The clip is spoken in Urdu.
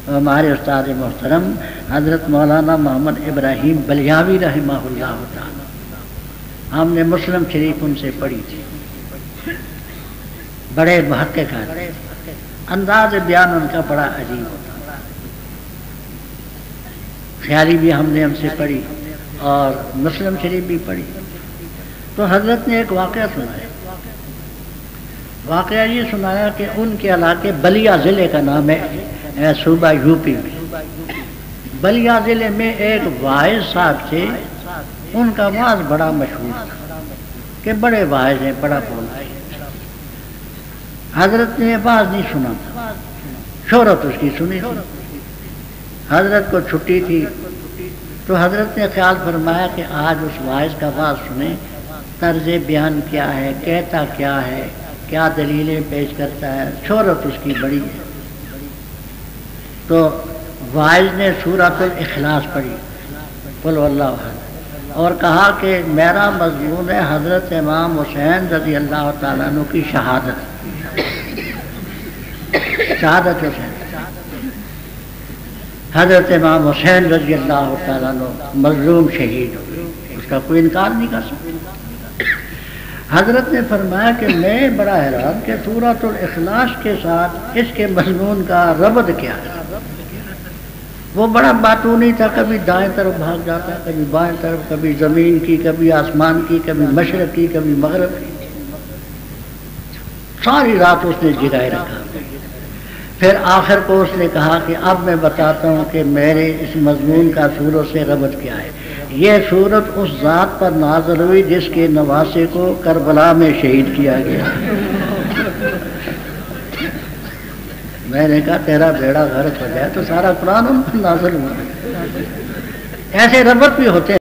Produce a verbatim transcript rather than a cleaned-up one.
ہمارے استاد محترم حضرت مولانا محمد ابراہیم بلیاوی رحمہ اللہ تعالی، ہم نے مسلم شریف ان سے پڑھی تھی، بڑے محقق ہیں، انداز بیان ان کا بڑا عجیب ہوتا، خیالی بھی ہم نے ہم سے پڑھی اور مسلم شریف بھی پڑھی۔ تو حضرت نے ایک واقعہ سنایا، واقعہ یہ سنایا کہ ان کے علاقے بلیا ضلع کا نام ہے، صوبہ یو پی میں، بلیا ضلع میں ایک واعظ صاحب تھے، ان کا واعظ بڑا مشہور تھا کہ بڑے واعظ ہیں، بڑا بولتے ہیں۔ حضرت نے واعظ نہیں سنا تھا، شہرت اس کی سنی تھی، حضرت کو چھٹی تھی، تو حضرت نے خیال فرمایا کہ آج اس واعظ کا واعظ سنیں، طرز بیان کیا ہے، کہتا کیا ہے، کیا دلیلیں پیش کرتا ہے، شہرت اس کی بڑی ہے۔ تو واعظ نے سورۃ الاخلاص پڑھی، قل هو اللہ احد، اور کہا کہ میرا مضمون ہے حضرت امام حسین رضی اللہ تعالیٰ عنہ کی شہادت، شہادت حسین، حضرت امام حسین رضی اللہ تعالیٰ عنہ مظلوم شہید ہوئے، اس کا کوئی انکار نہیں کر سکتا۔ حضرت نے فرمایا کہ میں بڑا حیران کہ سورۃ الاخلاص کے ساتھ اس کے مضمون کا ربط کیا ہے۔ وہ بڑا باتونی تھا، کبھی دائیں طرف بھاگ جاتا، کبھی بائیں طرف، کبھی زمین کی، کبھی آسمان کی، کبھی مشرق کی، کبھی مغرب کی، ساری رات اس نے جگائے رکھا۔ پھر آخر کو اس نے کہا کہ اب میں بتاتا ہوں کہ میرے اس مضمون کا سورت سے ربط کیا ہے۔ یہ سورت اس ذات پر نازل ہوئی جس کے نواسے کو کربلا میں شہید کیا گیا۔ میں نے کہا تیرا بیڑا غرق ہو جائے تو سارا قرآن ان پر نازل ہوا۔ ایسے ربط بھی ہوتے ہیں۔